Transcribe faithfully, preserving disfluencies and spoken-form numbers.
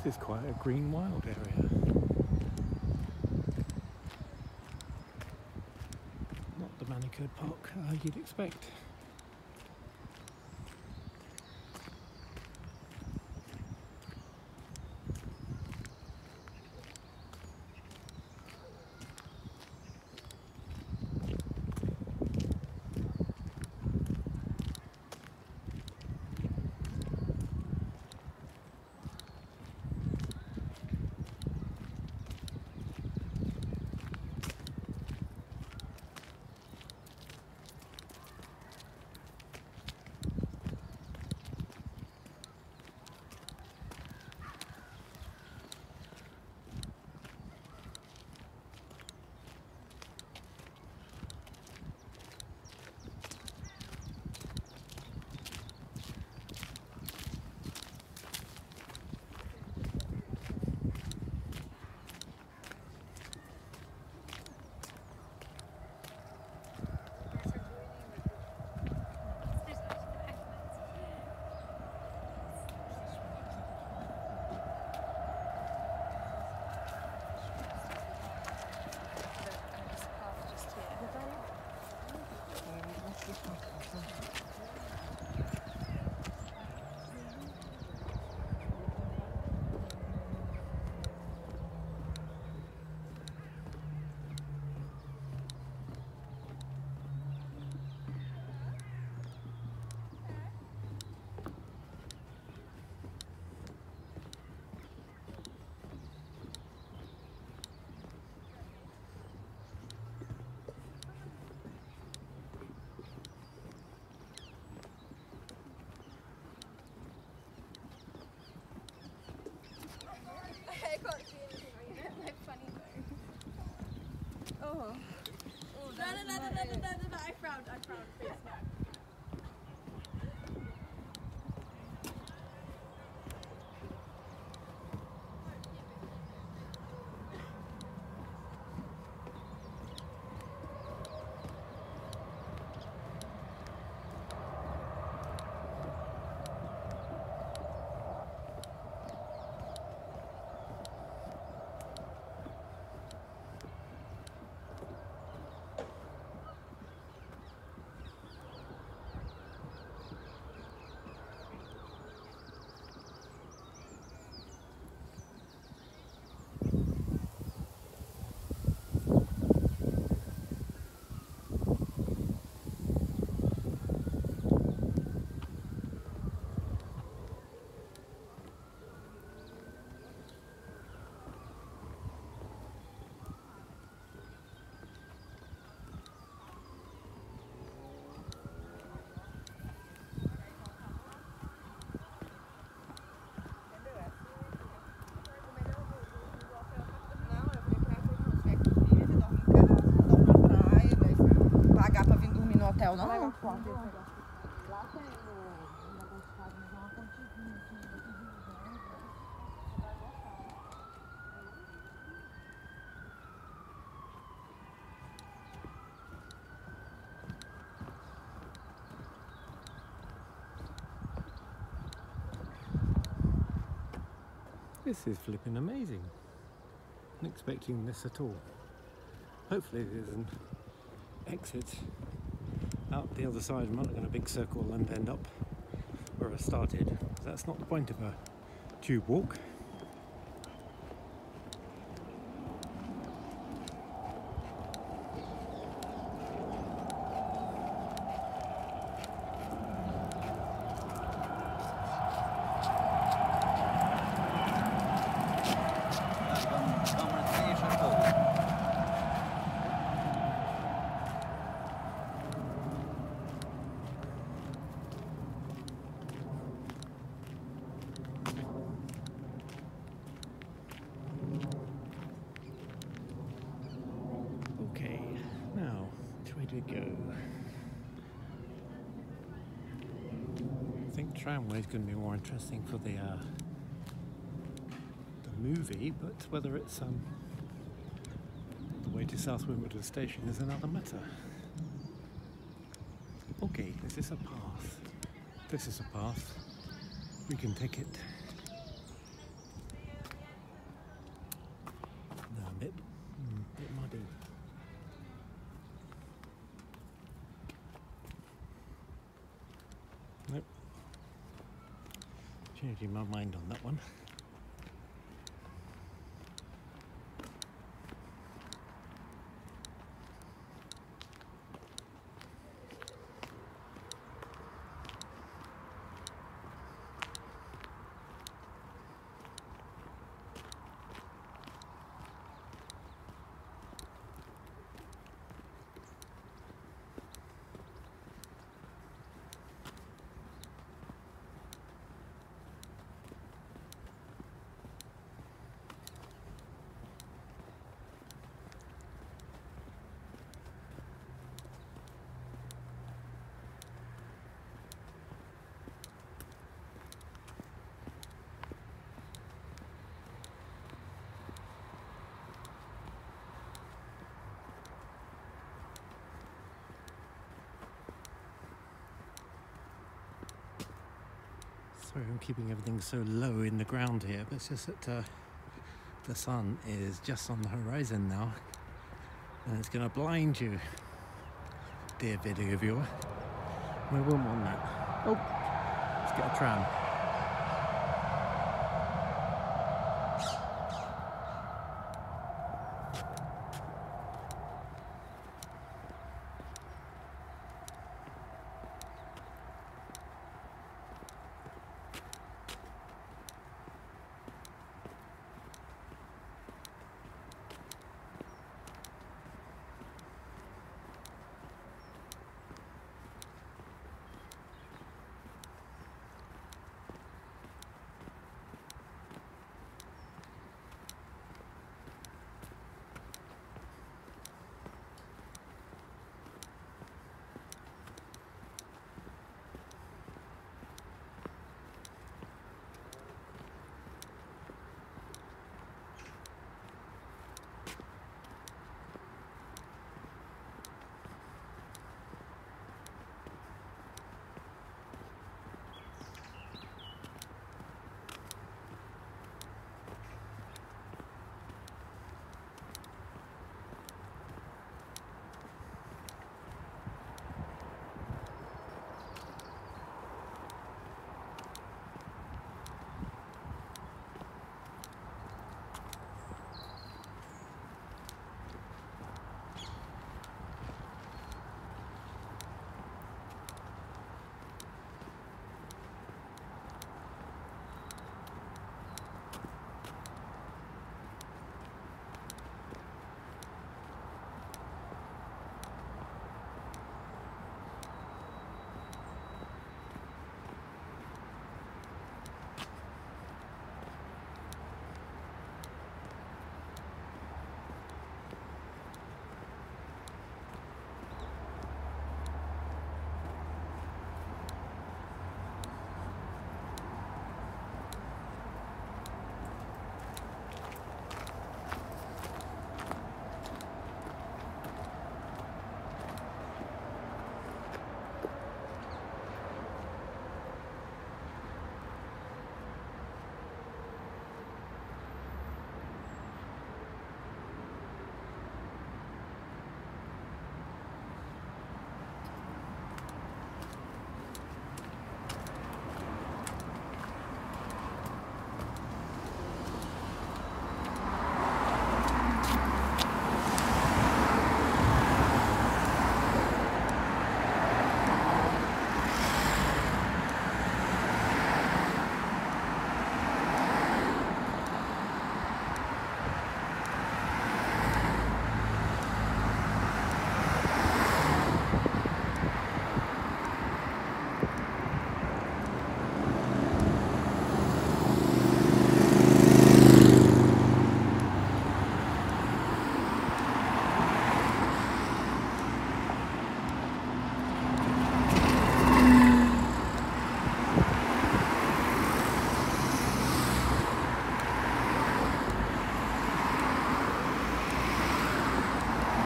This is quite a green wild area. Not the manicured park uh, you'd expect. Oh. Oh, no, no, no, no, no, no, no, no, I frowned, I frowned, please, no. Hotel, não? Não, Lá tem o negócio de casa, mas é uma pontezinha assim, você vai gostar. This is flipping amazing. Not expecting this at all. Hopefully there's an exit out the other side. I'm not going a big circle and end up where I started. That's not the point of a tube walk. Okay, now, which way do we go? I think tramway is going to be more interesting for the uh, the movie, but whether it's um, the way to South Wimbledon Station is another matter. Okay, is this a path? This is a path. We can take it. Changing my mind on that one. Sorry, I'm keeping everything so low in the ground here, but it's just that uh, the sun is just on the horizon now, and it's going to blind you, dear video viewer. We wouldn't want that. Oh, let's get a tram.